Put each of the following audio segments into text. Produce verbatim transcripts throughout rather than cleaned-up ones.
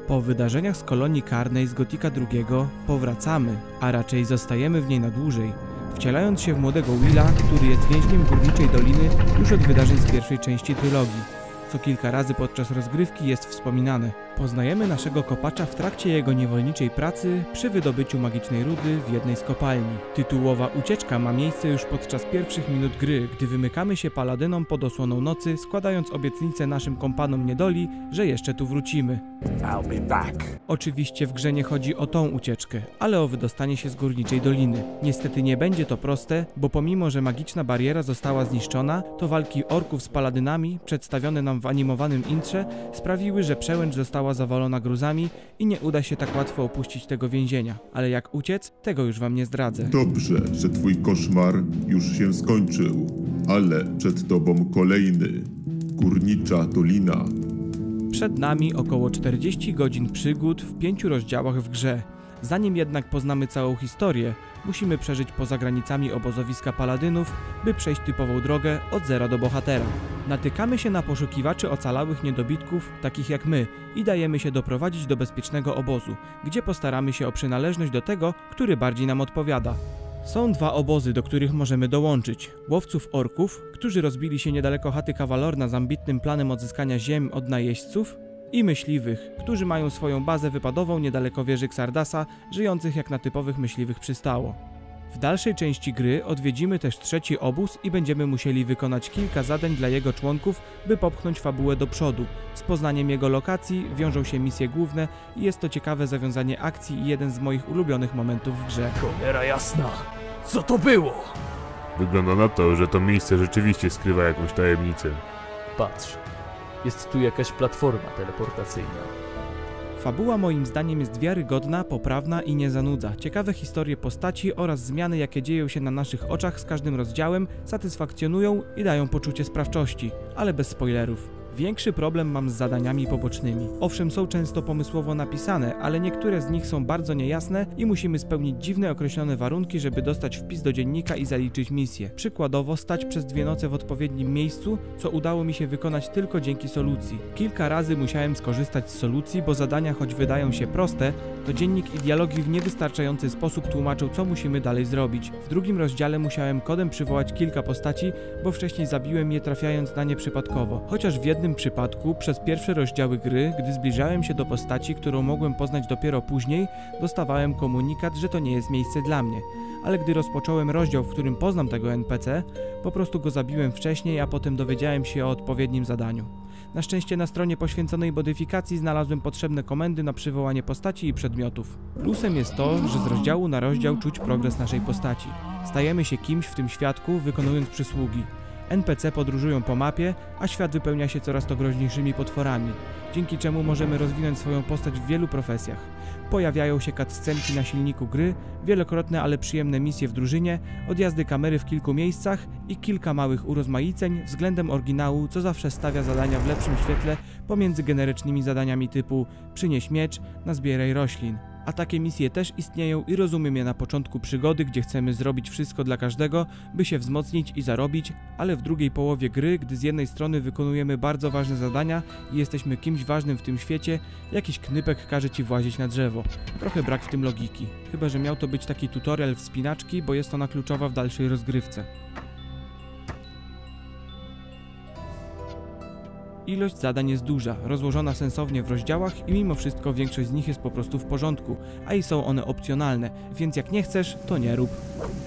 Po wydarzeniach z kolonii karnej z Gotika drugiego powracamy, a raczej zostajemy w niej na dłużej, wcielając się w młodego Willa, który jest więźniem Górniczej Doliny już od wydarzeń z pierwszej części trylogii. Co kilka razy podczas rozgrywki jest wspominane. Poznajemy naszego kopacza w trakcie jego niewolniczej pracy przy wydobyciu magicznej rudy w jednej z kopalni. Tytułowa ucieczka ma miejsce już podczas pierwszych minut gry, gdy wymykamy się paladynom pod osłoną nocy, składając obietnicę naszym kompanom niedoli, że jeszcze tu wrócimy. I'll be back. Oczywiście w grze nie chodzi o tą ucieczkę, ale o wydostanie się z Górniczej Doliny. Niestety nie będzie to proste, bo pomimo, że magiczna bariera została zniszczona, to walki orków z paladynami, przedstawione nam w animowanym intrze, sprawiły, że przełęcz została zawalona gruzami i nie uda się tak łatwo opuścić tego więzienia. Ale jak uciec, tego już wam nie zdradzę. Dobrze, że twój koszmar już się skończył, ale przed tobą kolejny. Górnicza Dolina. Przed nami około czterdzieści godzin przygód w pięciu rozdziałach w grze. Zanim jednak poznamy całą historię, musimy przeżyć poza granicami obozowiska paladynów, by przejść typową drogę od zera do bohatera. Natykamy się na poszukiwaczy ocalałych niedobitków, takich jak my, i dajemy się doprowadzić do bezpiecznego obozu, gdzie postaramy się o przynależność do tego, który bardziej nam odpowiada. Są dwa obozy, do których możemy dołączyć. Łowców orków, którzy rozbili się niedaleko chaty Kawalorna z ambitnym planem odzyskania ziem od najeźdźców, i myśliwych, którzy mają swoją bazę wypadową niedaleko wieży Xardasa, żyjących jak na typowych myśliwych przystało. W dalszej części gry odwiedzimy też trzeci obóz i będziemy musieli wykonać kilka zadań dla jego członków, by popchnąć fabułę do przodu. Z poznaniem jego lokacji wiążą się misje główne i jest to ciekawe zawiązanie akcji i jeden z moich ulubionych momentów w grze. Cholera jasna! Co to było? Wygląda na to, że to miejsce rzeczywiście skrywa jakąś tajemnicę. Patrz, jest tu jakaś platforma teleportacyjna. Fabuła moim zdaniem jest wiarygodna, poprawna i nie zanudza. Ciekawe historie postaci oraz zmiany, jakie dzieją się na naszych oczach z każdym rozdziałem, satysfakcjonują i dają poczucie sprawczości, ale bez spoilerów. Większy problem mam z zadaniami pobocznymi. Owszem, są często pomysłowo napisane, ale niektóre z nich są bardzo niejasne i musimy spełnić dziwne określone warunki, żeby dostać wpis do dziennika i zaliczyć misję. Przykładowo stać przez dwie noce w odpowiednim miejscu, co udało mi się wykonać tylko dzięki solucji. Kilka razy musiałem skorzystać z solucji, bo zadania, choć wydają się proste, to dziennik i dialogi w niewystarczający sposób tłumaczą, co musimy dalej zrobić. W drugim rozdziale musiałem kodem przywołać kilka postaci, bo wcześniej zabiłem je trafiając na nie przypadkowo. Chociaż w jednym W tym przypadku przez pierwsze rozdziały gry, gdy zbliżałem się do postaci, którą mogłem poznać dopiero później, dostawałem komunikat, że to nie jest miejsce dla mnie. Ale gdy rozpocząłem rozdział, w którym poznam tego en pe ce, po prostu go zabiłem wcześniej, a potem dowiedziałem się o odpowiednim zadaniu. Na szczęście na stronie poświęconej modyfikacji znalazłem potrzebne komendy na przywołanie postaci i przedmiotów. Plusem jest to, że z rozdziału na rozdział czuć progres naszej postaci. Stajemy się kimś w tym świadku, wykonując przysługi. en pe ce podróżują po mapie, a świat wypełnia się coraz to groźniejszymi potworami, dzięki czemu możemy rozwinąć swoją postać w wielu profesjach. Pojawiają się cutscenki na silniku gry, wielokrotne, ale przyjemne misje w drużynie, odjazdy kamery w kilku miejscach i kilka małych urozmaiceń względem oryginału, co zawsze stawia zadania w lepszym świetle pomiędzy generycznymi zadaniami typu przynieś miecz, nazbieraj roślin. A takie misje też istnieją i rozumiem je na początku przygody, gdzie chcemy zrobić wszystko dla każdego, by się wzmocnić i zarobić, ale w drugiej połowie gry, gdy z jednej strony wykonujemy bardzo ważne zadania i jesteśmy kimś ważnym w tym świecie, jakiś knypek każe ci włazić na drzewo. Trochę brak w tym logiki. Chyba że miał to być taki tutorial wspinaczki, bo jest ona kluczowa w dalszej rozgrywce. Ilość zadań jest duża, rozłożona sensownie w rozdziałach i mimo wszystko większość z nich jest po prostu w porządku, a i są one opcjonalne, więc jak nie chcesz, to nie rób.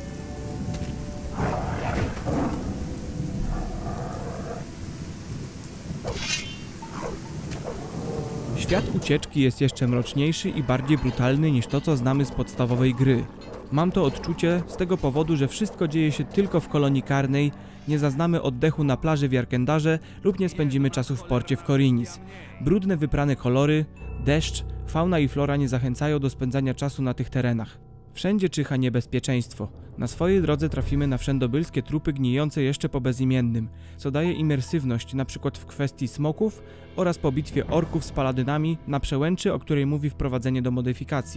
Świat ucieczki jest jeszcze mroczniejszy i bardziej brutalny niż to, co znamy z podstawowej gry. Mam to odczucie z tego powodu, że wszystko dzieje się tylko w kolonii karnej, nie zaznamy oddechu na plaży w Jarkendarze lub nie spędzimy czasu w porcie w Khorinis. Brudne wyprane kolory, deszcz, fauna i flora nie zachęcają do spędzania czasu na tych terenach. Wszędzie czyha niebezpieczeństwo. Na swojej drodze trafimy na wszędobylskie trupy gnijące jeszcze po bezimiennym, co daje imersywność np. w kwestii smoków oraz po bitwie orków z paladynami na przełęczy, o której mówi wprowadzenie do modyfikacji.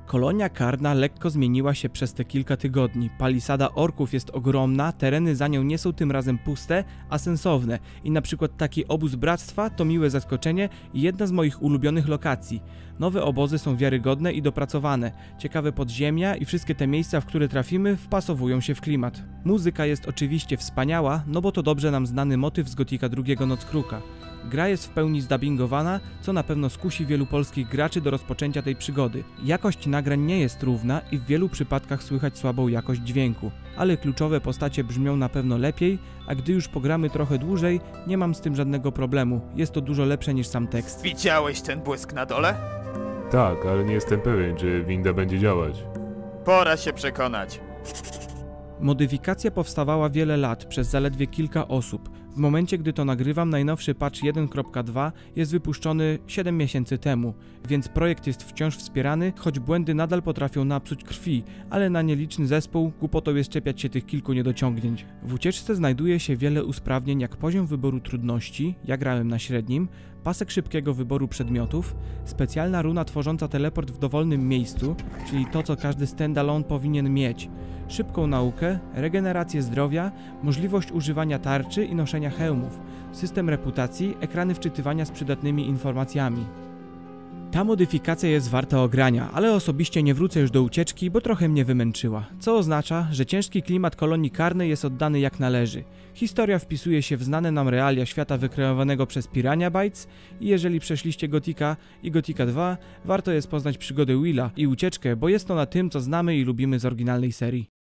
Kolonia karna lekko zmieniła się przez te kilka tygodni. Palisada orków jest ogromna, tereny za nią nie są tym razem puste, a sensowne. I na przykład taki obóz bractwa to miłe zaskoczenie i jedna z moich ulubionych lokacji. Nowe obozy są wiarygodne i dopracowane. Ciekawe podziemia i wszystkie te miejsca, w które trafimy, wpasowują się w klimat. Muzyka jest oczywiście wspaniała, no bo to dobrze nam znany motyw z Gotika drugiego Nockruka. Gra jest w pełni zdubbingowana, co na pewno skusi wielu polskich graczy do rozpoczęcia tej przygody. Jakość nagrań nie jest równa i w wielu przypadkach słychać słabą jakość dźwięku, ale kluczowe postacie brzmią na pewno lepiej, a gdy już pogramy trochę dłużej, nie mam z tym żadnego problemu. Jest to dużo lepsze niż sam tekst. Widziałeś ten błysk na dole? Tak, ale nie jestem pewien, czy winda będzie działać. Pora się przekonać. Modyfikacja powstawała wiele lat przez zaledwie kilka osób. W momencie, gdy to nagrywam, najnowszy patch jeden kropka dwa jest wypuszczony siedem miesięcy temu, więc projekt jest wciąż wspierany, choć błędy nadal potrafią napsuć krwi, ale na nieliczny zespół głupotą jest czepiać się tych kilku niedociągnięć. W ucieczce znajduje się wiele usprawnień, jak poziom wyboru trudności, ja grałem na średnim, pasek szybkiego wyboru przedmiotów, specjalna runa tworząca teleport w dowolnym miejscu, czyli to, co każdy standalone powinien mieć, szybką naukę, regenerację zdrowia, możliwość używania tarczy i noszenia hełmów, system reputacji, ekrany wczytywania z przydatnymi informacjami. Ta modyfikacja jest warta ogrania, ale osobiście nie wrócę już do ucieczki, bo trochę mnie wymęczyła, co oznacza, że ciężki klimat kolonii karnej jest oddany jak należy. Historia wpisuje się w znane nam realia świata wykreowanego przez Piranha Bytes i jeżeli przeszliście Gotika i Gotika dwa, warto jest poznać przygodę Willa i ucieczkę, bo jest ona tym, co znamy i lubimy z oryginalnej serii.